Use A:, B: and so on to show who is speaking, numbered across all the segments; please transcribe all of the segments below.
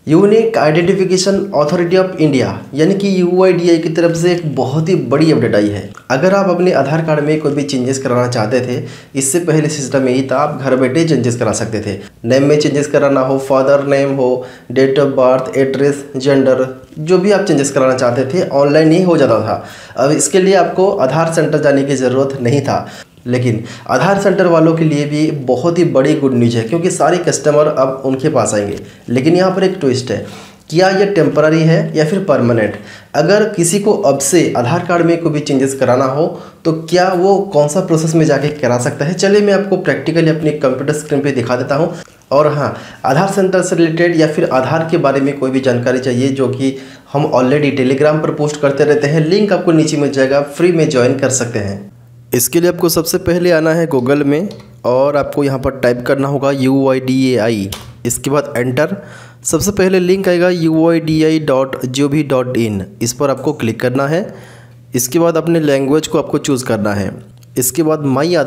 A: Unique identification authority of India यानी कि UIDAI की तरफ से एक बहुत ही बड़ी अपडेट आई है। अगर आप अपने आधार कार्ड में कोई भी चेंजेस कराना चाहते थे, इससे पहले सिस्टम यही था, आप घर बैठे चेंजेस करा सकते थे। नेम में चेंजेस कराना हो, फादर नेम हो, date of birth, address, gender, जो भी आप चेंजेस कराना चाहते थे ऑनलाइन ही हो जाता था। अब इसके लिए आपको आधार सेंटर जाने की ज़रूरत नहीं था। लेकिन आधार सेंटर वालों के लिए भी बहुत ही बड़ी गुड न्यूज़ है, क्योंकि सारे कस्टमर अब उनके पास आएंगे। लेकिन यहाँ पर एक ट्विस्ट है, क्या ये टेम्पररी है या फिर परमानेंट। अगर किसी को अब से आधार कार्ड में कोई भी चेंजेस कराना हो तो क्या वो कौन सा प्रोसेस में जाके करा सकता है। चलिए मैं आपको प्रैक्टिकली अपनी कंप्यूटर स्क्रीन पे दिखा देता हूँ। और हाँ, आधार सेंटर से रिलेटेड या फिर आधार के बारे में कोई भी जानकारी चाहिए जो कि हम ऑलरेडी टेलीग्राम पर पोस्ट करते रहते हैं, लिंक आपको नीचे मिल जाएगा, फ्री में ज्वाइन कर सकते हैं। इसके लिए आपको सबसे पहले आना है गूगल में और आपको यहाँ पर टाइप करना होगा UIDAI। इसके बाद एंटर। सबसे पहले लिंक आएगा uidi.gov.in, इस पर आपको क्लिक करना है। इसके बाद अपने लैंग्वेज को आपको चूज़ करना है। इसके बाद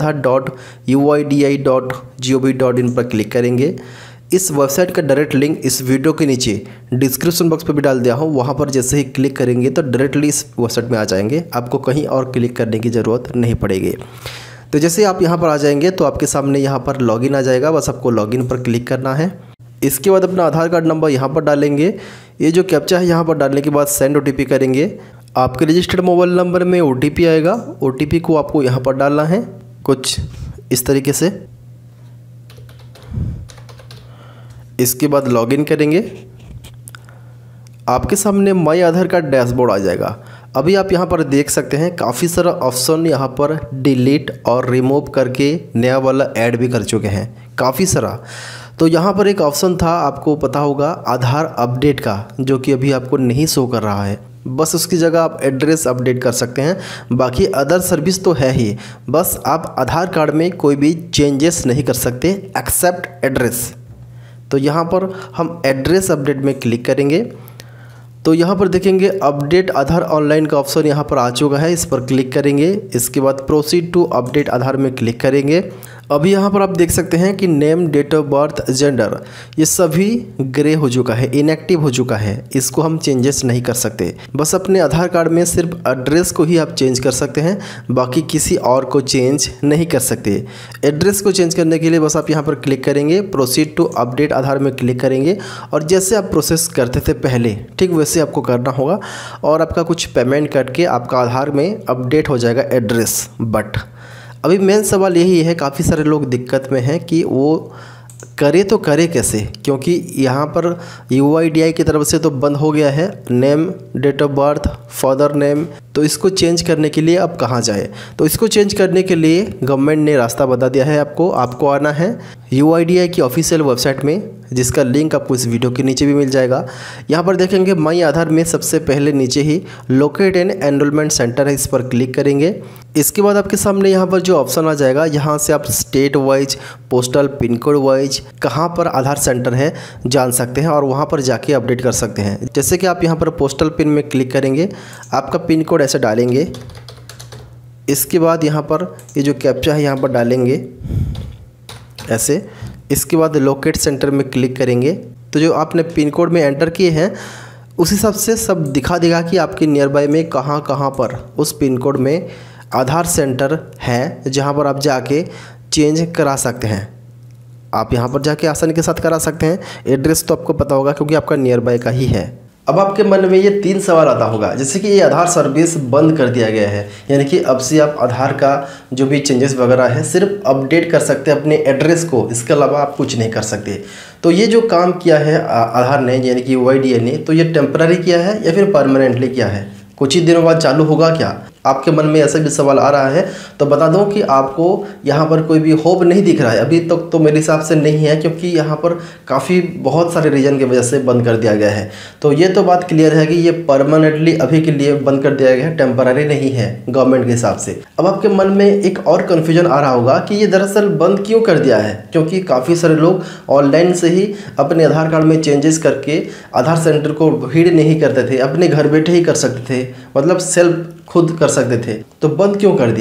A: myAadhar.uidi.gov.in पर क्लिक करेंगे। इस वेबसाइट का डायरेक्ट लिंक इस वीडियो के नीचे डिस्क्रिप्शन बॉक्स पर भी डाल दिया हूँ, वहाँ पर जैसे ही क्लिक करेंगे तो डायरेक्टली इस वेबसाइट में आ जाएंगे, आपको कहीं और क्लिक करने की ज़रूरत नहीं पड़ेगी। तो जैसे आप यहाँ पर आ जाएंगे तो आपके सामने यहाँ पर लॉगिन आ जाएगा, बस आपको लॉगिन पर क्लिक करना है। इसके बाद अपना आधार कार्ड नंबर यहाँ पर डालेंगे। ये जो कैप्चा है यहाँ पर डालने के बाद सेंड OTP करेंगे। आपके रजिस्टर्ड मोबाइल नंबर में OTP आएगा, OTP को आपको यहाँ पर डालना है कुछ इस तरीके से। इसके बाद लॉगिन करेंगे। आपके सामने माई आधार कार्ड डैशबोर्ड आ जाएगा। अभी आप यहाँ पर देख सकते हैं काफ़ी सारा ऑप्शन यहाँ पर डिलीट और रिमूव करके नया वाला ऐड भी कर चुके हैं, काफ़ी सारा। तो यहाँ पर एक ऑप्शन था, आपको पता होगा, आधार अपडेट का, जो कि अभी आपको नहीं शो कर रहा है। बस उसकी जगह आप एड्रेस अपडेट कर सकते हैं, बाकी अदर सर्विस तो है ही। बस आप आधार कार्ड में कोई भी चेंजेस नहीं कर सकते एक्सेप्ट एड्रेस। तो यहाँ पर हम एड्रेस अपडेट में क्लिक करेंगे तो यहाँ पर देखेंगे अपडेट आधार ऑनलाइन का ऑप्शन यहाँ पर आ चुका है, इस पर क्लिक करेंगे। इसके बाद प्रोसीड टू अपडेट आधार में क्लिक करेंगे। अभी यहाँ पर आप देख सकते हैं कि name, date of birth, gender, ये सभी ग्रे हो चुका है, इनएक्टिव हो चुका है। इसको हम चेंजेस नहीं कर सकते। बस अपने आधार कार्ड में सिर्फ एड्रेस को ही आप चेंज कर सकते हैं, बाकी किसी और को चेंज नहीं कर सकते। एड्रेस को चेंज करने के लिए बस आप यहाँ पर क्लिक करेंगे, प्रोसीड टू अपडेट आधार में क्लिक करेंगे और जैसे आप प्रोसेस करते थे पहले, ठीक वैसे आपको करना होगा और आपका कुछ पेमेंट करके आपका आधार में अपडेट हो जाएगा एड्रेस। बट अभी मेन सवाल यही है, काफ़ी सारे लोग दिक्कत में हैं कि वो करे तो करे कैसे, क्योंकि यहाँ पर UIDAI की तरफ से तो बंद हो गया है name, date of birth, father name. तो इसको चेंज करने के लिए अब कहाँ जाए। तो इसको चेंज करने के लिए गवर्नमेंट ने रास्ता बता दिया है आपको आना है UIDAI की ऑफिशियल वेबसाइट में, जिसका लिंक आपको इस वीडियो के नीचे भी मिल जाएगा। यहाँ पर देखेंगे माई आधार में सबसे पहले नीचे ही लोकेट एन एनरोलमेंट सेंटर है, इस पर क्लिक करेंगे। इसके बाद आपके सामने यहाँ पर जो ऑप्शन आ जाएगा, यहाँ से आप state wise, postal pin code wise कहाँ पर आधार सेंटर है जान सकते हैं और वहाँ पर जाके अपडेट कर सकते हैं। जैसे कि आप यहाँ पर पोस्टल पिन में क्लिक करेंगे, आपका पिन कोड ऐसे डालेंगे। इसके बाद यहाँ पर ये जो कैप्चा है यहाँ पर डालेंगे ऐसे। इसके बाद लोकेट सेंटर में क्लिक करेंगे तो जो आपने पिन कोड में एंटर किए हैं उस हिसाब से सब दिखा देगा कि आपके नियर बाय में कहाँ पर उस पिन कोड में आधार सेंटर है, जहाँ पर आप जाके चेंज करा सकते हैं। आप यहाँ पर जाके आसानी के साथ करा सकते हैं। एड्रेस तो आपको पता होगा क्योंकि आपका नियर बाय का ही है। अब आपके मन में ये 3 सवाल आता होगा, जैसे कि ये आधार सर्विस बंद कर दिया गया है, यानी कि अब से आप आधार का जो भी चेंजेस वगैरह है सिर्फ अपडेट कर सकते हैं अपने एड्रेस को, इसके अलावा आप कुछ नहीं कर सकते। तो ये जो काम किया है आधार ने यानी कि UIDAI ने, तो ये टेम्पररी किया है या फिर परमानेंटली किया है, कुछ ही दिनों बाद चालू होगा क्या। आपके मन में ऐसा भी सवाल आ रहा है तो बता दूं कि आपको यहाँ पर कोई भी होप नहीं दिख रहा है अभी तक, तो मेरे हिसाब से नहीं है, क्योंकि यहाँ पर काफ़ी बहुत सारे रीजन की वजह से बंद कर दिया गया है। तो ये तो बात क्लियर है कि ये परमानेंटली अभी के लिए बंद कर दिया गया है, टेम्पररी नहीं है गवर्नमेंट के हिसाब से। अब आपके मन में एक और कन्फ्यूजन आ रहा होगा कि ये दरअसल बंद क्यों कर दिया है, क्योंकि काफ़ी सारे लोग ऑनलाइन से ही अपने आधार कार्ड में चेंजेस करके आधार सेंटर को भीड़ नहीं करते थे, अपने घर बैठे ही कर सकते थे, मतलब सेल्फ खुद कर सकते थे। तो बंद क्यों कर दिया।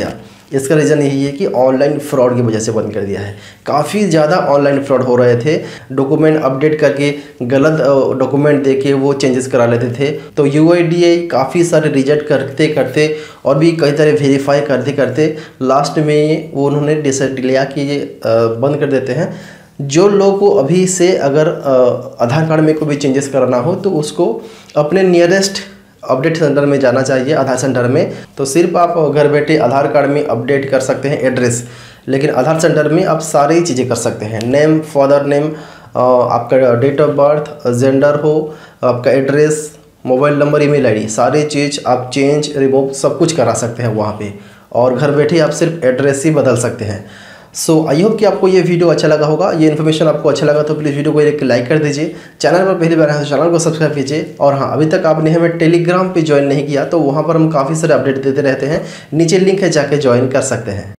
A: इसका रीज़न यही है कि ऑनलाइन फ्रॉड की वजह से बंद कर दिया है। काफ़ी ज़्यादा ऑनलाइन फ्रॉड हो रहे थे, डॉक्यूमेंट अपडेट करके गलत डॉक्यूमेंट देके वो चेंजेस करा लेते थे। तो UIDAI काफ़ी सारे रिजेक्ट करते करते और भी कई तरह वेरीफाई करते करते लास्ट में वो उन्होंने डिसाइड लिया कि ये बंद कर देते हैं। जो लोग को अभी से अगर आधार कार्ड में कोई भी चेंजेस कराना हो तो उसको अपने नियरेस्ट अपडेट सेंटर में जाना चाहिए, आधार सेंटर में। तो सिर्फ आप घर बैठे आधार कार्ड में अपडेट कर सकते हैं एड्रेस, लेकिन आधार सेंटर में आप सारी चीज़ें कर सकते हैं। नेम, फादर नेम, आपका डेट ऑफ बर्थ, जेंडर हो, आपका address, mobile number, email ID, सारी चीज़ आप चेंज, रिमूव सब कुछ करा सकते हैं वहाँ पे। और घर बैठे आप सिर्फ एड्रेस ही बदल सकते हैं। सो आई होप कि आपको ये वीडियो अच्छा लगा होगा। ये इन्फॉर्मेशन आपको अच्छा लगा तो प्लीज़ वीडियो को एक लाइक कर दीजिए। चैनल पर पहली बार आए तो चैनल को सब्सक्राइब कीजिए। और हाँ, अभी तक आपने हमें टेलीग्राम पे ज्वाइन नहीं किया तो वहाँ पर हम काफ़ी सारे अपडेट देते रहते हैं। नीचे लिंक है, जाके ज्वाइन कर सकते हैं।